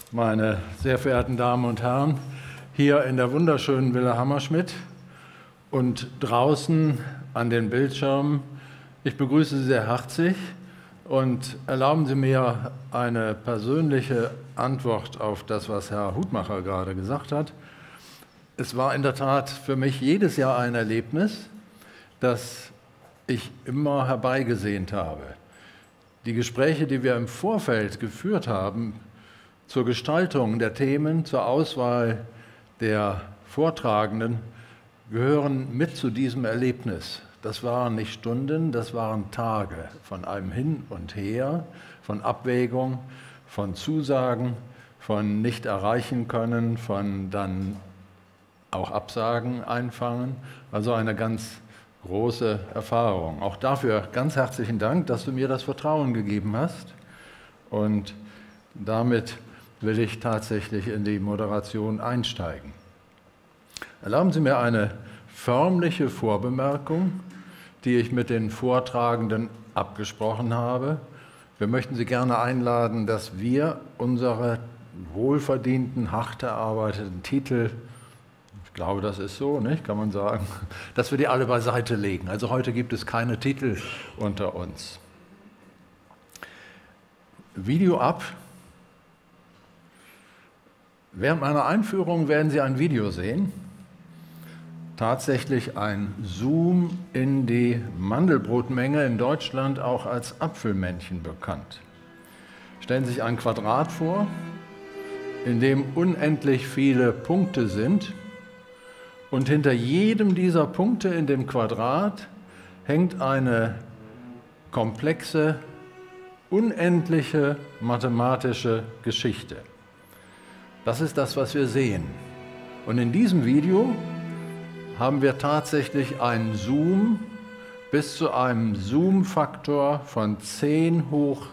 meine sehr verehrten Damen und Herren, hier in der wunderschönen Villa Hammerschmidt und draußen an den Bildschirmen. Ich begrüße Sie sehr herzlich und erlauben Sie mir eine persönliche Antwort auf das, was Herr Hutmacher gerade gesagt hat. Es war in der Tat für mich jedes Jahr ein Erlebnis, das ich immer herbeigesehnt habe. Die Gespräche, die wir im Vorfeld geführt haben, zur Gestaltung der Themen, zur Auswahl der Vortragenden, gehören mit zu diesem Erlebnis. Das waren nicht Stunden, das waren Tage von einem Hin und Her, von Abwägung, von Zusagen, von nicht erreichen können, von dann auch Absagen einfangen. Also eine ganz große Erfahrung. Auch dafür ganz herzlichen Dank, dass du mir das Vertrauen gegeben hast. Und damit will ich tatsächlich in die Moderation einsteigen. Erlauben Sie mir eine förmliche Vorbemerkung, die ich mit den Vortragenden abgesprochen habe. Wir möchten Sie gerne einladen, dass wir unsere wohlverdienten, hart erarbeiteten Titel, ich glaube, das ist so, nicht? Kann man sagen, dass wir die alle beiseite legen. Also heute gibt es keine Titel unter uns. Video ab. Während meiner Einführung werden Sie ein Video sehen. Tatsächlich ein Zoom in die Mandelbrotmenge, in Deutschland auch als Apfelmännchen bekannt. Stellen Sie sich ein Quadrat vor, in dem unendlich viele Punkte sind. Und hinter jedem dieser Punkte in dem Quadrat hängt eine komplexe, unendliche mathematische Geschichte. Das ist das, was wir sehen. Und in diesem Video haben wir tatsächlich einen Zoom bis zu einem Zoom-Faktor von 10 hoch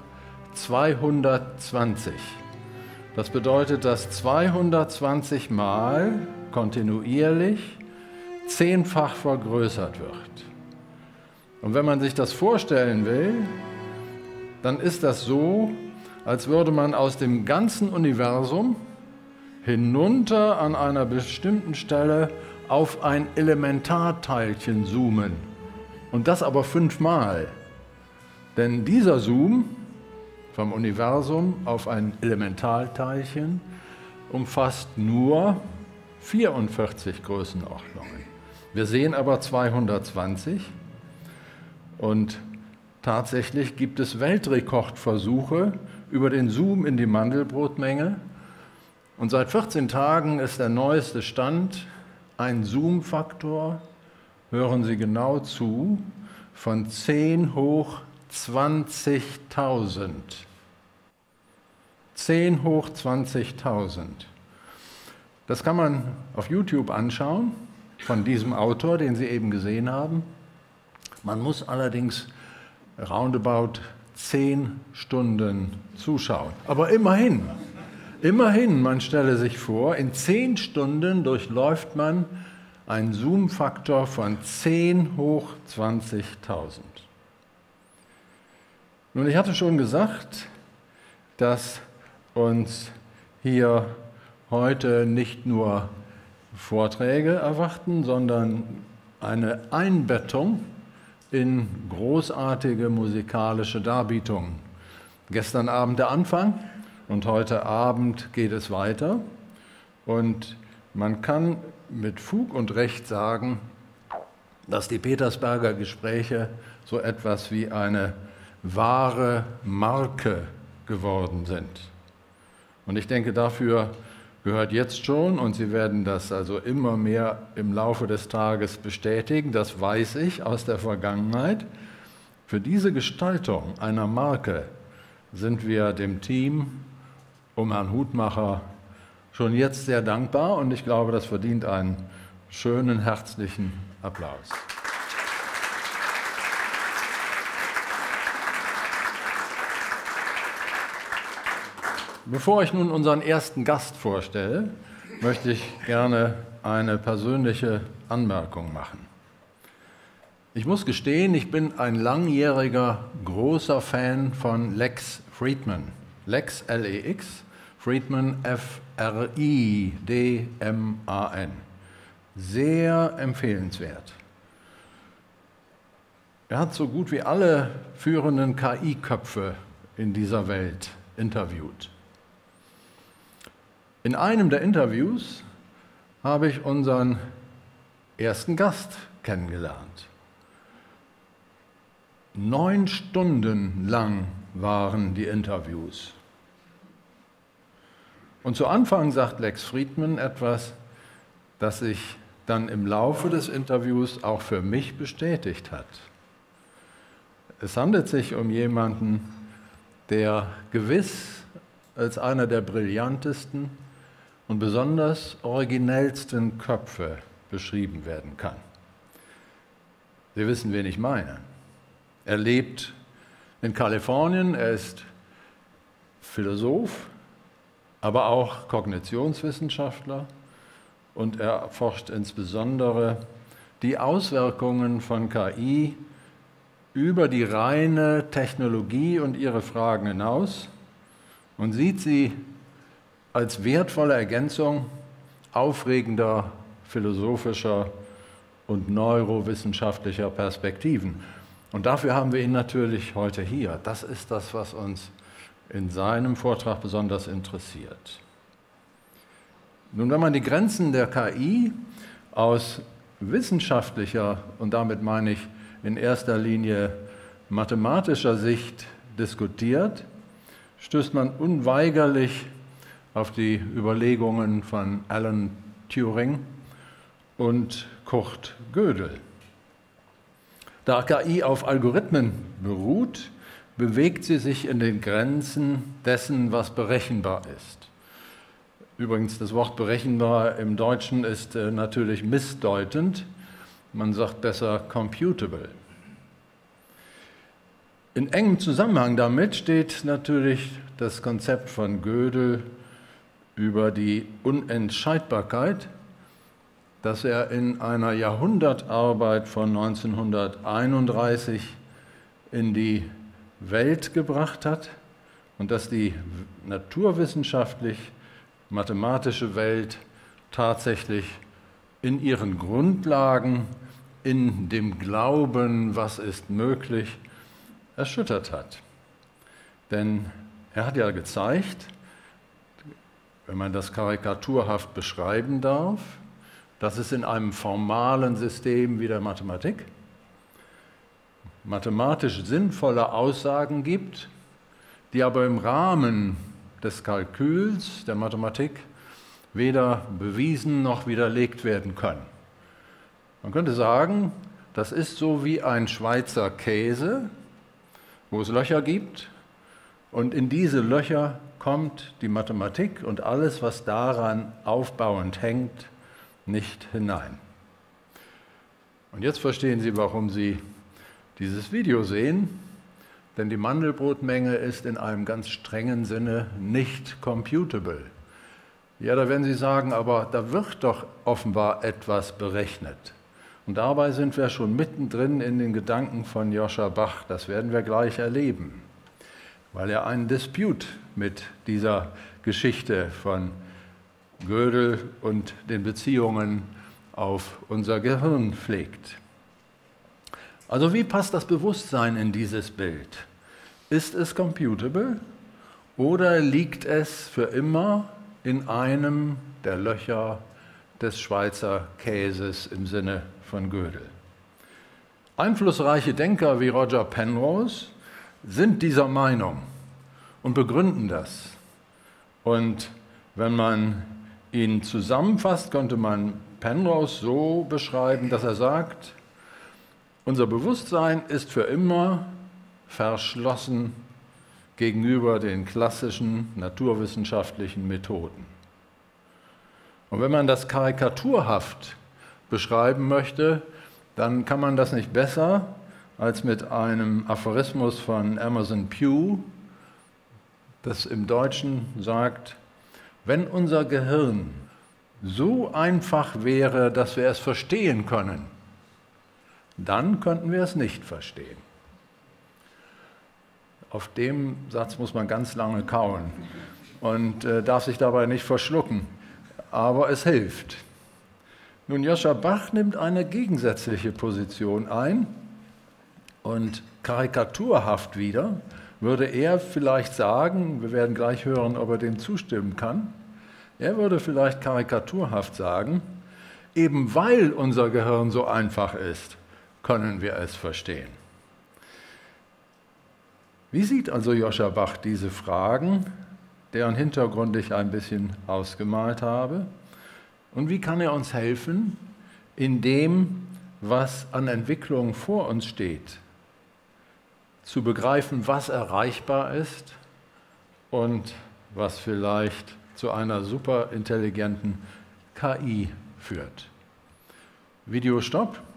220. Das bedeutet, dass 220 Mal kontinuierlich 10-fach vergrößert wird. Und wenn man sich das vorstellen will, dann ist das so, als würde man aus dem ganzen Universum hinunter an einer bestimmten Stelle auf ein Elementarteilchen zoomen. Und das aber 5-mal. Denn dieser Zoom vom Universum auf ein Elementarteilchen umfasst nur 44 Größenordnungen. Wir sehen aber 220 und tatsächlich gibt es Weltrekordversuche über den Zoom in die Mandelbrotmenge. Und seit 14 Tagen ist der neueste Stand ein Zoom-Faktor, hören Sie genau zu, von 10 hoch 20.000. 10 hoch 20.000. Das kann man auf YouTube anschauen, von diesem Autor, den Sie eben gesehen haben. Man muss allerdings roundabout 10 Stunden zuschauen. Aber immerhin, man stelle sich vor, in 10 Stunden durchläuft man einen Zoom-Faktor von 10 hoch 20.000. Nun, ich hatte schon gesagt, dass uns hier heute nicht nur Vorträge erwarten, sondern eine Einbettung in großartige musikalische Darbietungen. Gestern Abend der Anfang und heute Abend geht es weiter. Und man kann mit Fug und Recht sagen, dass die Petersberger Gespräche so etwas wie eine wahre Marke geworden sind. Und ich denke, dafür gehört jetzt schon, und Sie werden das also immer mehr im Laufe des Tages bestätigen, das weiß ich aus der Vergangenheit, für diese Gestaltung einer Marke sind wir dem Team um Herrn Hutmacher schon jetzt sehr dankbar und ich glaube, das verdient einen schönen, herzlichen Applaus. Bevor ich nun unseren ersten Gast vorstelle, möchte ich gerne eine persönliche Anmerkung machen. Ich muss gestehen, ich bin ein langjähriger, großer Fan von Lex Fridman. Lex, L-E-X, Friedman, F-R-I-D-M-A-N. Sehr empfehlenswert. Er hat so gut wie alle führenden KI-Köpfe in dieser Welt interviewt. In einem der Interviews habe ich unseren ersten Gast kennengelernt. 9 Stunden lang waren die Interviews. Und zu Anfang sagt Lex Friedman etwas, das sich dann im Laufe des Interviews auch für mich bestätigt hat. Es handelt sich um jemanden, der gewiss als einer der brillantesten und besonders originellsten Köpfe beschrieben werden kann. Sie wissen, wen ich meine. Er lebt in Kalifornien, er ist Philosoph, aber auch Kognitionswissenschaftler und er erforscht insbesondere die Auswirkungen von KI über die reine Technologie und ihre Fragen hinaus und sieht sie als wertvolle Ergänzung aufregender philosophischer und neurowissenschaftlicher Perspektiven. Und dafür haben wir ihn natürlich heute hier. Das ist das, was uns in seinem Vortrag besonders interessiert. Nun, wenn man die Grenzen der KI aus wissenschaftlicher, und damit meine ich in erster Linie mathematischer Sicht diskutiert, stößt man unweigerlich auf die Überlegungen von Alan Turing und Kurt Gödel. Da KI auf Algorithmen beruht, bewegt sie sich in den Grenzen dessen, was berechenbar ist. Übrigens, das Wort berechenbar im Deutschen ist natürlich missdeutend. Man sagt besser computable. In engem Zusammenhang damit steht natürlich das Konzept von Gödel über die Unentscheidbarkeit, das er in einer Jahrhundertarbeit von 1931 in die Welt gebracht hat und dass die naturwissenschaftlich-mathematische Welt tatsächlich in ihren Grundlagen, in dem Glauben, was ist möglich, erschüttert hat. Denn er hat ja gezeigt, wenn man das karikaturhaft beschreiben darf, dass es in einem formalen System wie der Mathematik mathematisch sinnvolle Aussagen gibt, die aber im Rahmen des Kalküls der Mathematik weder bewiesen noch widerlegt werden können. Man könnte sagen, das ist so wie ein Schweizer Käse, wo es Löcher gibt und in diese Löcher kommt die Mathematik und alles, was daran aufbauend hängt, nicht hinein. Und jetzt verstehen Sie, warum Sie dieses Video sehen, denn die Mandelbrotmenge ist in einem ganz strengen Sinne nicht computable. Ja, da werden Sie sagen, aber da wird doch offenbar etwas berechnet. Und dabei sind wir schon mittendrin in den Gedanken von Joscha Bach. Das werden wir gleich erleben, weil er einen Disput mit dieser Geschichte von Gödel und den Beziehungen auf unser Gehirn pflegt. Also wie passt das Bewusstsein in dieses Bild? Ist es computable oder liegt es für immer in einem der Löcher des Schweizer Käses im Sinne von Gödel? Einflussreiche Denker wie Roger Penrose sind dieser Meinung und begründen das. Und wenn man ihn zusammenfasst, könnte man Penrose so beschreiben, dass er sagt, unser Bewusstsein ist für immer verschlossen gegenüber den klassischen naturwissenschaftlichen Methoden. Und wenn man das karikaturhaft beschreiben möchte, dann kann man das nicht besser als mit einem Aphorismus von Emerson Pugh, das im Deutschen sagt, wenn unser Gehirn so einfach wäre, dass wir es verstehen können, dann könnten wir es nicht verstehen. Auf dem Satz muss man ganz lange kauen. und darf sich dabei nicht verschlucken. Aber es hilft. Nun, Joscha Bach nimmt eine gegensätzliche Position ein und karikaturhaft wieder würde er vielleicht sagen, wir werden gleich hören, ob er dem zustimmen kann, er würde vielleicht karikaturhaft sagen, eben weil unser Gehirn so einfach ist, können wir es verstehen. Wie sieht also Joscha Bach diese Fragen, deren Hintergrund ich ein bisschen ausgemalt habe? Und wie kann er uns helfen, in dem, was an Entwicklung vor uns steht, zu begreifen, was erreichbar ist und was vielleicht zu einer superintelligenten KI führt? Video Stopp.